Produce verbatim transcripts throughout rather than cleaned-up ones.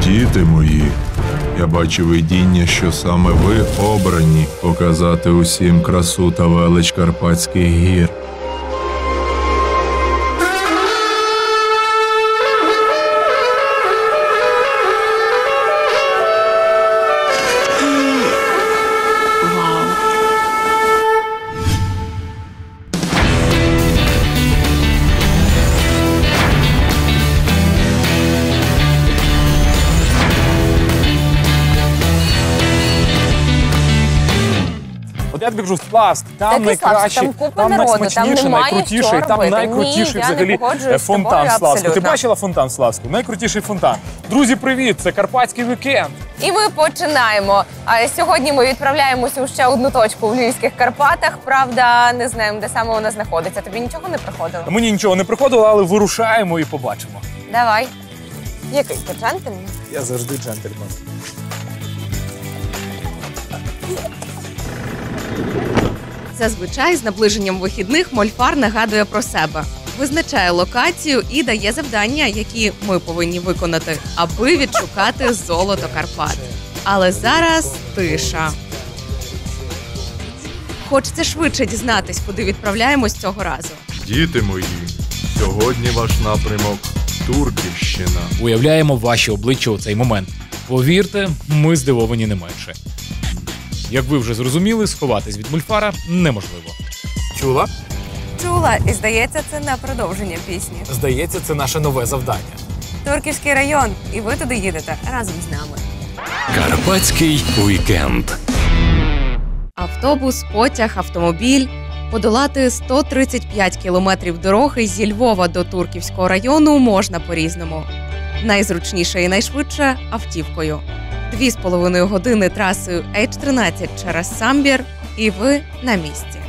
Діти мої, я бачу видіння, що саме ви обрані показати усім красу та велич Карпатських гір. Я тобі кажу, Славськ, там найкраще, там купа там народу, найсмачніше, там немає найкрутіший, що там робити. найкрутіший Ні, я не взагалі погоджуюсь з фонтан тобою в Славську. Ти абсолютно. бачила фонтан в Славську? Найкрутіший фонтан. Друзі, привіт! Це Карпатський вікенд. І ми починаємо. А сьогодні ми відправляємося у ще одну точку в Львівських Карпатах. Правда, не знаємо, де саме вона знаходиться. Тобі нічого не приходило? Мені нічого не приходило, але вирушаємо і побачимо. Давай. Який ти джентльмен? Я завжди джентльмен. Зазвичай з наближенням вихідних Мольфар нагадує про себе, визначає локацію і дає завдання, які ми повинні виконати, аби відшукати золото Карпат. Але зараз тиша. Хочеться швидше дізнатись, куди відправляємось цього разу. Діти мої, сьогодні ваш напрямок – Турківщина. Уявляємо ваші обличчя у цей момент. Повірте, ми здивовані не менше. Як ви вже зрозуміли, сховатись від Мольфара неможливо. Чула? Чула. І здається, це на продовження пісні. Здається, це наше нове завдання. Турківський район. І ви туди їдете разом з нами. Карпатський вікенд. Автобус, потяг, автомобіль. Подолати сто тридцять п'ять кілометрів дороги зі Львова до Турківського району можна по-різному. Найзручніше і найшвидше – автівкою. Дві з половиною години трасою Ейч тринадцять через Самбір, і ви на місці.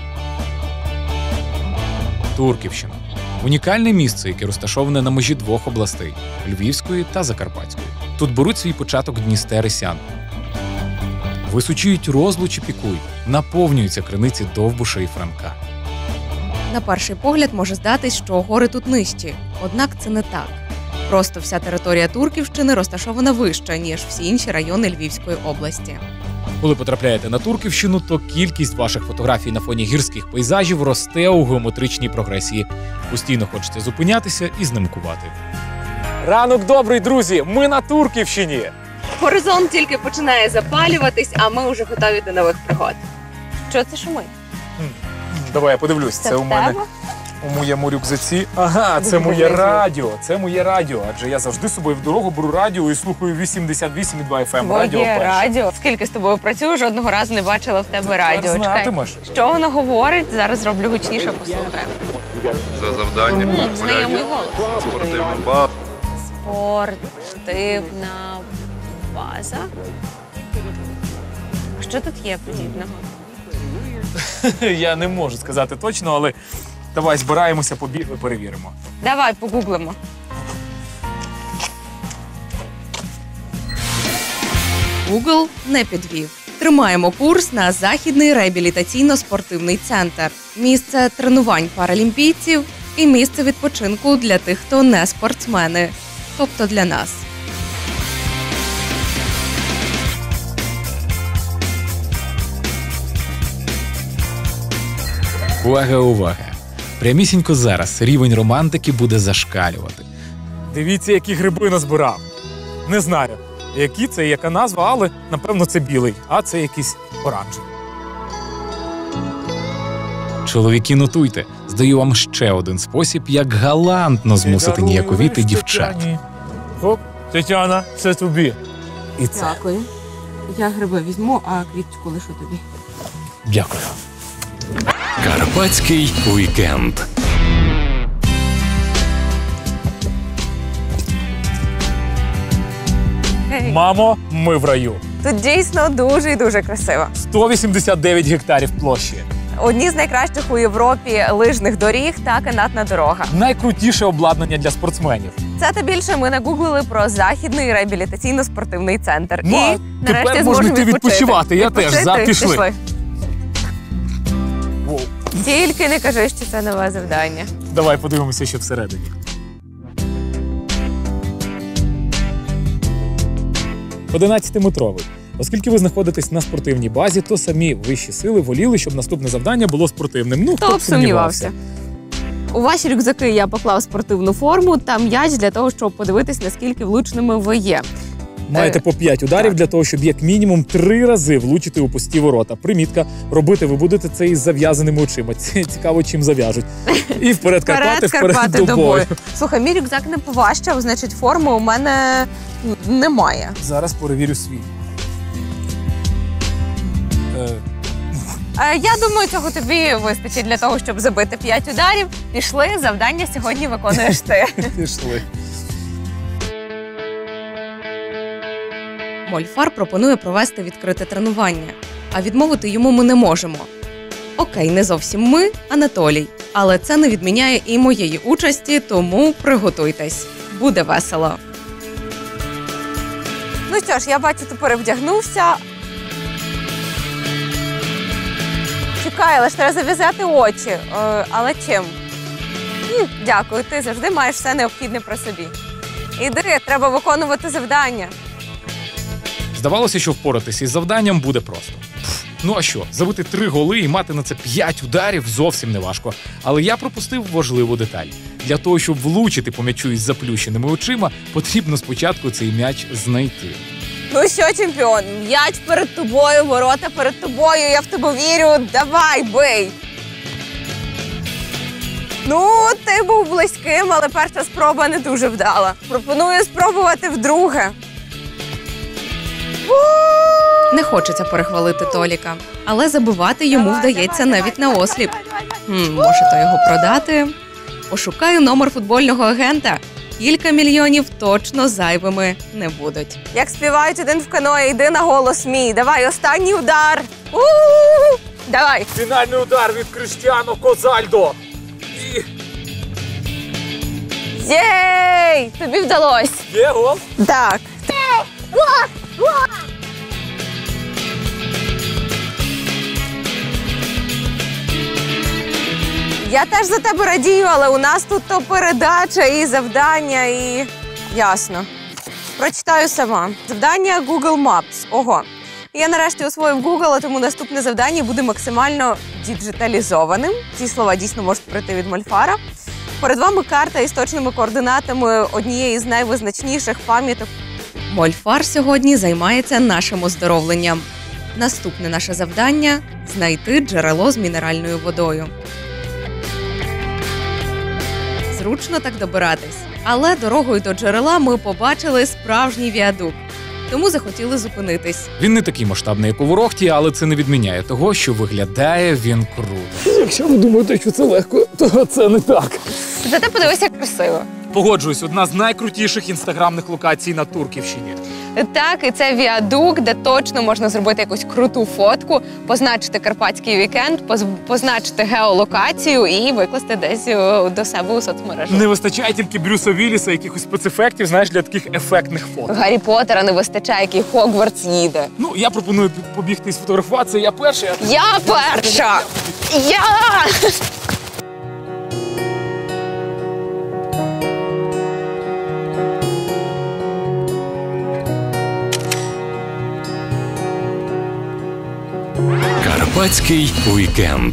Турківщина – унікальне місце, яке розташоване на межі двох областей – Львівської та Закарпатської. Тут беруть свій початок Дністер і Сян. Височують Розлуч і Пікуй, наповнюються криниці Довбуша і Франка. На перший погляд може здатись, що гори тут нижчі. Однак це не так. Просто вся територія Турківщини розташована вище, ніж всі інші райони Львівської області. Коли потрапляєте на Турківщину, то кількість ваших фотографій на фоні гірських пейзажів росте у геометричній прогресії. Постійно хочеться зупинятися і знімкувати. Ранок добрий, друзі! Ми на Турківщині! Горизонт тільки починає запалюватись, а ми вже готові до нових пригод. Що це шумить? Давай я подивлюсь. Це, Це у в мене тебе? у моєму рюкзаці. Ага, це моє радіо. Це моє радіо. Адже я завжди з собою в дорогу беру радіо і слухаю вісімдесят вісім і два еф ем. Радіо Твоє перше. радіо. Скільки з тобою працюю, жодного разу не бачила в тебе радіо. Чекай. знатимеш. Що воно говорить? Зараз зроблю гучніше, послухаємо. За завданням Знайомий голос. спортивний бал. Спортивна база. А що тут є подібного? Я не можу сказати точно, але давай збираємося, побігли, перевіримо. Давай погуглимо. Google не підвів. Тримаємо курс на Західний реабілітаційно-спортивний центр. Місце тренувань паралімпійців і місце відпочинку для тих, хто не спортсмени. Тобто для нас. Увага, увага! Прямісінько зараз рівень романтики буде зашкалювати. Дивіться, які гриби назбирав. Не знаю, які це, яка назва, але, напевно, це білий, а це якийсь оранжевий. Чоловіки, нотуйте. Здаю вам ще один спосіб, як галантно змусити ніяковіти дівчат. Хоп, Тетяна, це тобі. І це. Дякую. Я гриби візьму, а квіточку лишу тобі. Дякую. Карпатський вікенд. Гей. Мамо, ми в раю. Тут дійсно дуже і дуже красиво. сто вісімдесят дев'ять гектарів площі. Одні з найкращих у Європі лижних доріг та канатна дорога. Найкрутіше обладнання для спортсменів. Це та більше ми нагуглили про Західний реабілітаційно-спортивний центр. Ну, а І нарешті тепер зможемо можна йти відпочити. відпочивати. Я теж. За, Відпочити? пішли. Воу. Тільки не кажи, що це нове завдання. Давай подивимося, що всередині. одинадцятиметровий. Оскільки ви знаходитесь на спортивній базі, то самі вищі сили воліли, щоб наступне завдання було спортивним. Ну, Хто б сумнівався. У ваші рюкзаки я поклав спортивну форму та м'яч для того, щоб подивитись, наскільки влучними ви є. Маєте по п'ять ударів для того, щоб як мінімум три рази влучити у пусті ворота. Примітка, робити ви будете це із зав'язаними очима. Цікаво, чим зав'яжуть. І вперед Карпати, вперед, Карпати до бою. Слухай, мій рюкзак не поважчав, значить форми у мене немає. Зараз перевірю свій. Е, Е, Я думаю, цього тобі вистачить для того, щоб забити п'ять ударів. Пішли, завдання сьогодні виконуєш ти. Пішли. Мольфар пропонує провести відкрите тренування, а відмовити йому ми не можемо. Окей, не зовсім ми, Анатолій. Але це не відміняє і моєї участі, тому приготуйтесь. Буде весело. Ну що ж, я бачу, ти перевдягнувся. Чекай, але ж треба зав'язати очі. Е, але чим? М, Дякую, ти завжди маєш все необхідне при собі. Іди, треба виконувати завдання. Здавалося, що впоратися із завданням буде просто. Пф, ну а що, забити три голи і мати на це п'ять ударів зовсім не важко. Але я пропустив важливу деталь. Для того, щоб влучити по м'ячу із заплющеними очима, потрібно спочатку цей м'яч знайти. Ну що, чемпіон, м'яч перед тобою, ворота перед тобою, я в тебе вірю, давай, бий! Ну, ти був близьким, але перша спроба не дуже вдала. Пропоную спробувати вдруге. Не хочеться перехвалити Толіка, але забивати йому вдається навіть на осліп. Хм, може, то його продати? Пошукаю номер футбольного агента. Кілька мільйонів точно зайвими не будуть. Як співають один в каної, йди на голос мій. Давай, останній удар. У-у-у! Давай. Фінальний удар від Криштіану Козальдо. І Єй! Тобі вдалося. є гол. Так. Я теж за тебе радію, але у нас тут то передача і завдання, і ясно. Прочитаю сама. Завдання Google Maps. Ого. Я нарешті освоїв Google, а тому наступне завдання буде максимально діджиталізованим. Ці слова дійсно можуть прийти від Мольфара. Перед вами карта із точними координатами однієї з найвизначніших пам'яток. Мольфар сьогодні займається нашим оздоровленням. Наступне наше завдання – знайти джерело з мінеральною водою. Зручно так добиратись. Але дорогою до джерела ми побачили справжній віадук. Тому захотіли зупинитись. Він не такий масштабний, як у Ворохті, але це не відміняє того, що виглядає він круто. Якщо ви думаєте, що це легко, то це не так. Зате подивися, як красиво. Погоджуюсь, одна з найкрутіших інстаграмних локацій на Турківщині. Так, і це віадук, де точно можна зробити якусь круту фотку, позначити карпатський вікенд, поз- позначити геолокацію і викласти десь о, до себе у соцмережі. Не вистачає тільки Брюса Вілліса, якихось спецефектів, знаєш, для таких ефектних фото. Гаррі Поттера не вистачає, який Хогвартс їде. Ну, я пропоную побігти і сфотографуватися, я перший. а- Я перша! Я! Карпатський вікенд.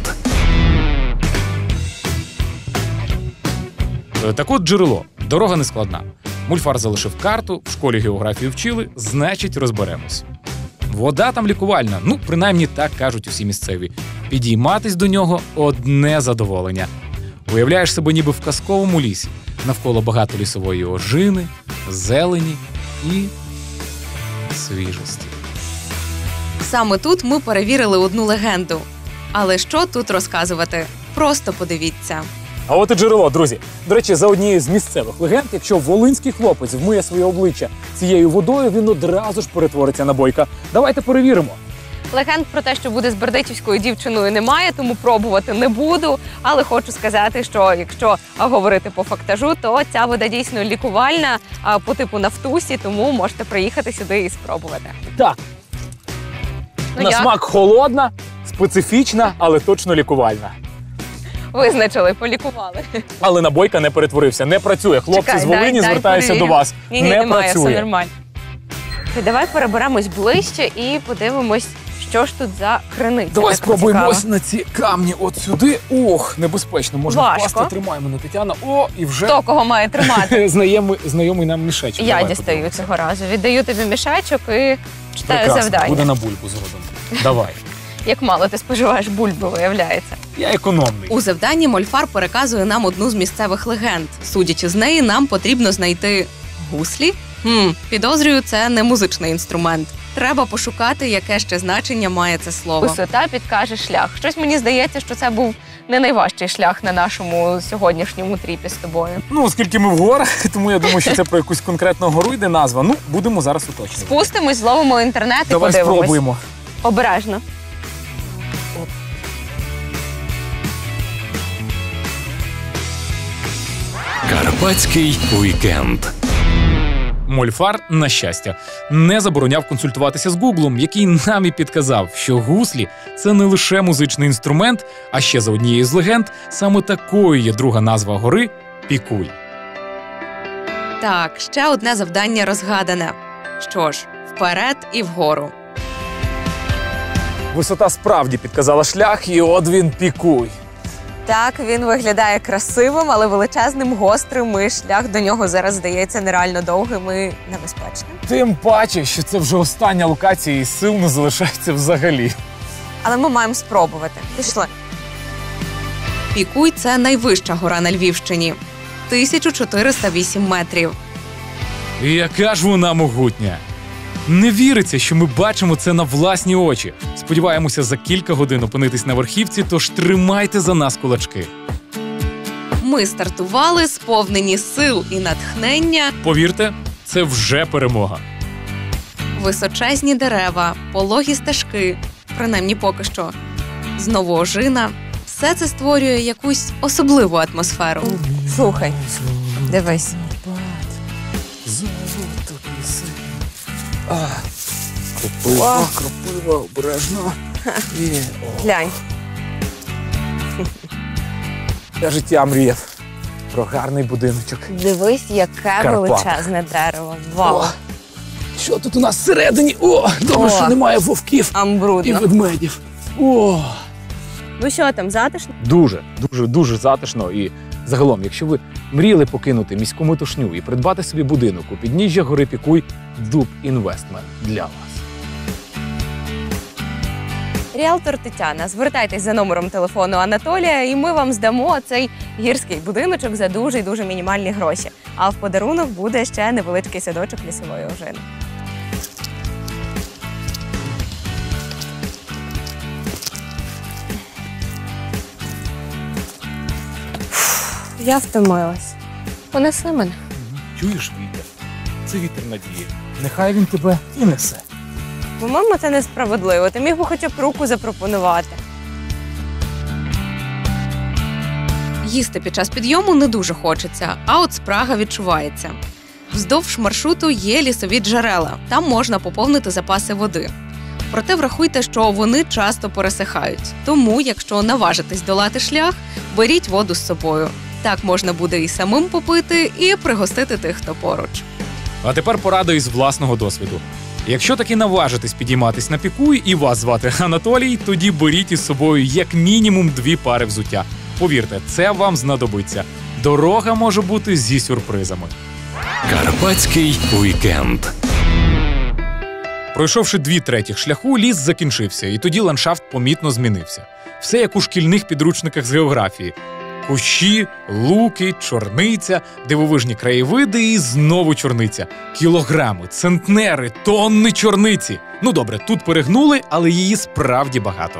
Е, Так от джерело. Дорога не складна. Мульфар залишив карту, в школі географію вчили, значить розберемось. Вода там лікувальна, ну, принаймні так кажуть усі місцеві. Підійматись до нього – одне задоволення. Уявляєш себе ніби в казковому лісі. Навколо багато лісової ожини, зелені і свіжості. Саме тут ми перевірили одну легенду. Але що тут розказувати? Просто подивіться. А от і джерело, друзі. До речі, за однією з місцевих легенд, якщо волинський хлопець вмиє своє обличчя цією водою, він одразу ж перетвориться на бойка. Давайте перевіримо. Легенд про те, що буде з бердичівською дівчиною, немає, тому пробувати не буду. Але хочу сказати, що якщо а, говорити по фактажу, то ця вода дійсно лікувальна, а, по типу Нафтусі, тому можете приїхати сюди і спробувати. Так, Ну, на як? смак холодна, специфічна, але точно лікувальна. Визначили, полікували. Але на бойка не перетворився, не працює. Хлопці Чекай, з Волині, дай- дай звертаюся перевірю. до вас. Ні, ні, не немає, все працює. нормально. Слухай, давай переберемось ближче і подивимось, що ж тут за криниця. Давай така спробуємо цікава. ось на ці камні от сюди. Ох, небезпечно, можна Важко. впасти. Тримай мене, Тетяна. О, і вже Хто кого має тримати? знайомий, знайомий нам мішечок. Я Давай дістаю подивимося. цього разу. Віддаю тобі мішечок і читаю Прекрасно, завдання. буде на бульбу згодом. Давай. Як мало ти споживаєш бульби, виявляється. Я економний. У завданні Мольфар переказує нам одну з місцевих легенд. Судячи з неї, нам потрібно знайти гуслі. Хм, підозрюю, це не музичний інструмент. Треба пошукати, яке ще значення має це слово. Висота підкаже шлях. Щось мені здається, що це був не найважчий шлях на нашому сьогоднішньому тріпі з тобою. Ну, оскільки ми в горах, тому я думаю, що це про якусь конкретну гору йде назва. Ну, будемо зараз уточнювати. Спустимось, зловимо інтернет і Давай подивимось. спробуємо. Обережно. Карпатський вікенд. Мольфар, на щастя, не забороняв консультуватися з Гуглом, який нам і підказав, що гуслі – це не лише музичний інструмент, а ще за однією з легенд саме такою є друга назва гори – Пікуй. Так, ще одне завдання розгадане. Що ж, вперед і вгору. Висота справді підказала шлях, і от він Пікуй. Так, він виглядає красивим, але величезним, гострим, і шлях до нього зараз здається нереально довгим і небезпечним. Тим паче, що це вже остання локація і сил не залишається взагалі. Але ми маємо спробувати. Пішли. Пікуй – це найвища гора на Львівщині – тисяча чотириста вісім метрів. І яка ж вона могутня! Не віриться, що ми бачимо це на власні очі. Сподіваємося за кілька годин опинитись на верхівці, тож тримайте за нас кулачки. Ми стартували сповнені сил і натхнення. Повірте, це вже перемога. Височезні дерева, пологі стежки, принаймні поки що, знову ожина. Все це створює якусь особливу атмосферу. Слухай, дивись. Кропива, кропива, обережно. І... Глянь. Я життя мріяв про гарний будиночок. Дивись, яке Карпат. величезне дерево. Вау. О, що тут у нас всередині? О, добре, О. що немає вовків і Амбрудно. ведмедів. О, Ну що там, затишно? дуже, дуже, дуже затишно. І загалом, якщо ви мріяли покинути міську метушню і придбати собі будинок у підніжжя гори Пікуй, Дуб Інвестмент для вас. Ріалтор Тетяна, звертайтесь за номером телефону Анатолія, і ми вам здамо цей гірський будиночок за дуже і дуже мінімальні гроші. А в подарунок буде ще невеличкий садочок лісової ожини. Я втомилась. Понеси мене. Чуєш вітер? Це вітер надії. Нехай він тебе і несе. По-моєму, це несправедливо. Ти міг би хоча б руку запропонувати. Їсти під час підйому не дуже хочеться, а от спрага відчувається. Вздовж маршруту є лісові джерела, там можна поповнити запаси води. Проте врахуйте, що вони часто пересихають. Тому, якщо наважитесь долати шлях, беріть воду з собою. Так можна буде і самим попити, і пригостити тих, хто поруч. А тепер порада із власного досвіду. Якщо таки наважитесь підійматись на Пікуй і вас звати Анатолій, тоді беріть із собою як мінімум дві пари взуття. Повірте, це вам знадобиться. Дорога може бути зі сюрпризами. Карпатський вікенд. Пройшовши дві третіх шляху, ліс закінчився, і тоді ландшафт помітно змінився. Все як у шкільних підручниках з географії. Кущі, луки, чорниця, дивовижні краєвиди і знову чорниця. Кілограми, центнери, тонни чорниці. Ну добре, тут перегнули, але її справді багато.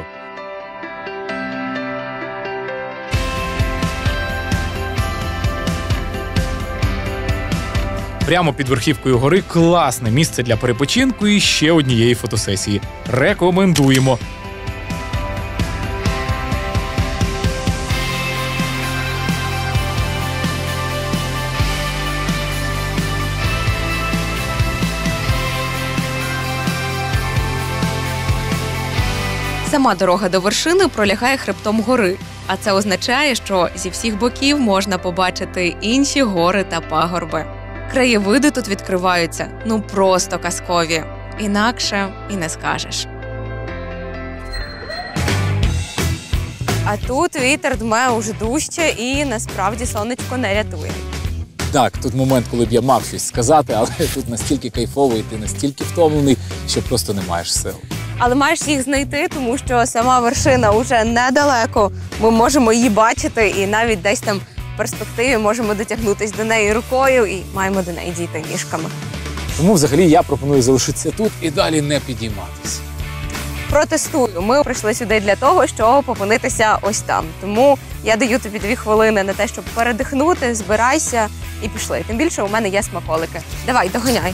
Прямо під верхівкою гори класне місце для перепочинку і ще однієї фотосесії. Рекомендуємо. Сама дорога до вершини пролягає хребтом гори, а це означає, що зі всіх боків можна побачити інші гори та пагорби. Краєвиди тут відкриваються, ну просто казкові. Інакше і не скажеш. А тут вітер дме уже дужче і насправді сонечко не рятує. Так, тут момент, коли б я мав щось сказати, але тут настільки кайфово і ти настільки втомлений, що просто не маєш сил. Але маєш їх знайти, тому що сама вершина вже недалеко. Ми можемо її бачити і навіть десь там в перспективі можемо дотягнутися до неї рукою і маємо до неї дійти ніжками. Тому взагалі я пропоную залишитися тут і далі не підійматися. Протестую. Ми прийшли сюди для того, щоб опинитися ось там. Тому я даю тобі дві хвилини на те, щоб передихнути, збирайся і пішли. Тим більше у мене є смаколики. Давай, доганяй.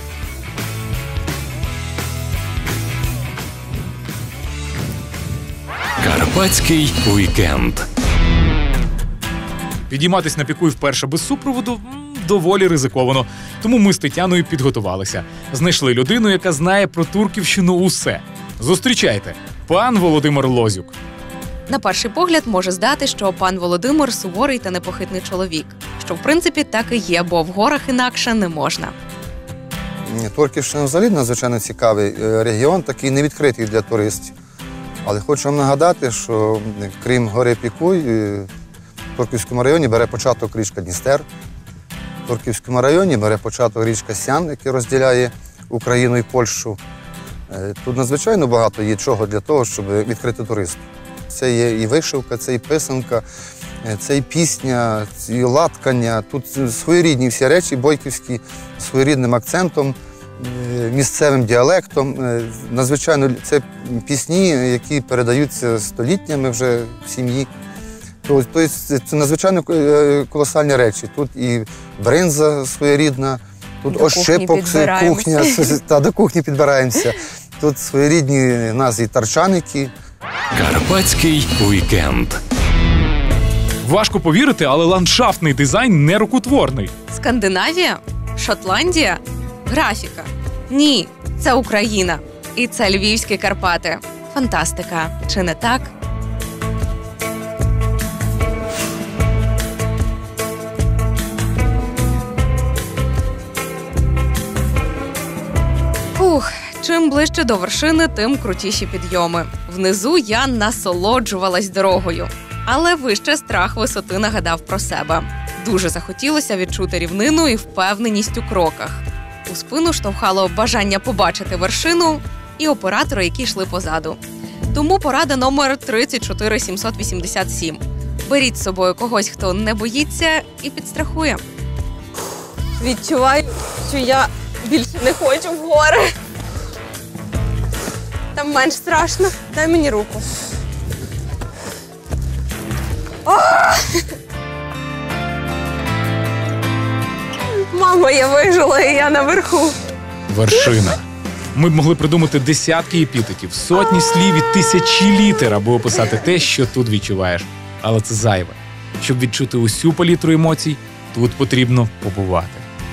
Карпатський вікенд. Підійматись на Пікуй вперше без супроводу м, доволі ризиковано. Тому ми з Тетяною підготувалися. Знайшли людину, яка знає про Турківщину усе. Зустрічайте, пан Володимир Лозюк. На перший погляд може здати, що пан Володимир суворий та непохитний чоловік. Що в принципі так і є, бо в горах інакше не можна. Турківщина взагалі надзвичайно цікавий регіон, такий не відкритий для туристів. Але хочу вам нагадати, що крім гори Пікуй, в Турківському районі бере початок річка Дністер. В Турківському районі бере початок річка Сян, який розділяє Україну і Польщу. Тут надзвичайно багато є чого для того, щоб відкрити туристів. Це є і вишивка, це і писанка, це і пісня, і латкання. Тут своєрідні всі речі, бойківські, своєрідним акцентом, місцевим діалектом. Надзвичайно це пісні, які передаються століттями вже в сім'ї. Тобто це надзвичайно колосальні речі. Тут і бринза своєрідна, тут до ощипок, кухня, та до кухні підбираємося. Тут своєрідні в нас і тарчаники. Карпатський вікенд. Важко повірити, але ландшафтний дизайн не рукотворний. Скандинавія? Шотландія? Графіка? Ні, це Україна. І це Львівські Карпати. Фантастика, чи не так? Ух, чим ближче до вершини, тим крутіші підйоми. Внизу я насолоджувалась дорогою. Але вище страх висоти нагадав про себе. Дуже захотілося відчути рівнину і впевненість у кроках. У спину штовхало бажання побачити вершину і оператори, які йшли позаду. Тому порада номер тридцять чотири сімсот вісімдесят сім. Беріть з собою когось, хто не боїться і підстрахує. Відчуваю, що я більше не хочу в гори. Там менш страшно. Дай мені руку. Мамо, я вижила, і я наверху. Вершина. Ми б могли придумати десятки епітетів, сотні слів і тисячі літер, аби описати те, що тут відчуваєш. Але це зайве. Щоб відчути усю палітру емоцій, тут потрібно побувати.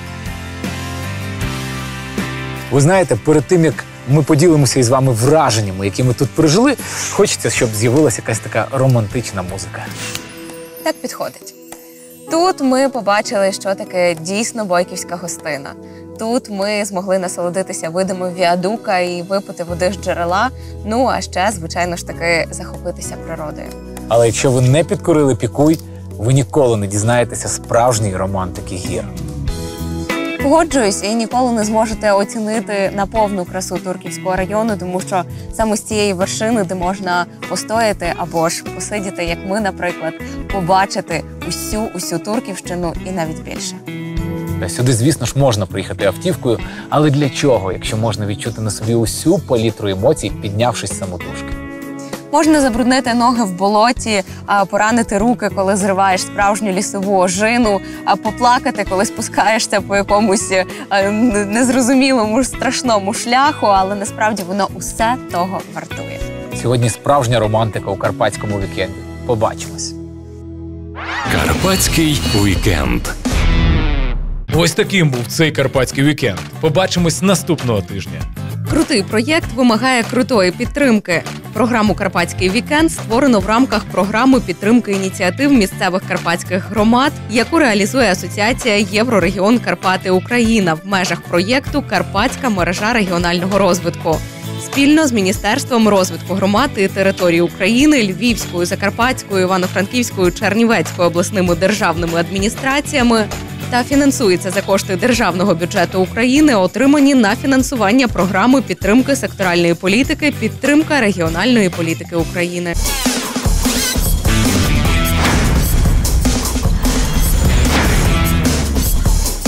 Ви знаєте, перед тим, як ми поділимося із вами враженнями, які ми тут пережили, хочеться, щоб з'явилася якась така романтична музика. Так підходить. Тут ми побачили, що таке дійсно бойківська гостина. Тут ми змогли насолодитися видами віадука і випити води з джерела. Ну, а ще, звичайно ж таки, захопитися природою. Але якщо ви не підкорили Пікуй, ви ніколи не дізнаєтеся справжньої романтики гір. Погоджуюсь, і ніколи не зможете оцінити наповну красу Турківського району, тому що саме з цієї вершини, де можна постояти або ж посидіти, як ми, наприклад, побачити усю-усю Турківщину і навіть більше. Сюди, звісно ж, можна приїхати автівкою, але для чого, якщо можна відчути на собі усю палітру емоцій, піднявшись самотужки? Можна забруднити ноги в болоті, поранити руки, коли зриваєш справжню лісову ожину, поплакати, коли спускаєшся по якомусь незрозумілому, страшному шляху, але насправді воно усе того вартує. Сьогодні справжня романтика у карпатському вікенді. Побачимось. Карпатський вікенд. Ось таким був цей карпатський вікенд. Побачимось наступного тижня. Крутий проєкт вимагає крутої підтримки. Програму «Карпатський вікенд» створено в рамках програми підтримки ініціатив місцевих карпатських громад, яку реалізує Асоціація «Єврорегіон Карпати Україна» в межах проєкту «Карпатська мережа регіонального розвитку». Спільно з Міністерством розвитку громад і територій України, Львівською, Закарпатською, Івано-Франківською, Чернівецькою обласними державними адміністраціями та фінансується за кошти Державного бюджету України, отримані на фінансування програми підтримки секторальної політики «Підтримка регіональної політики України».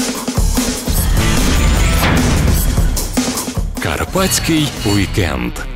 Карпатський вікенд.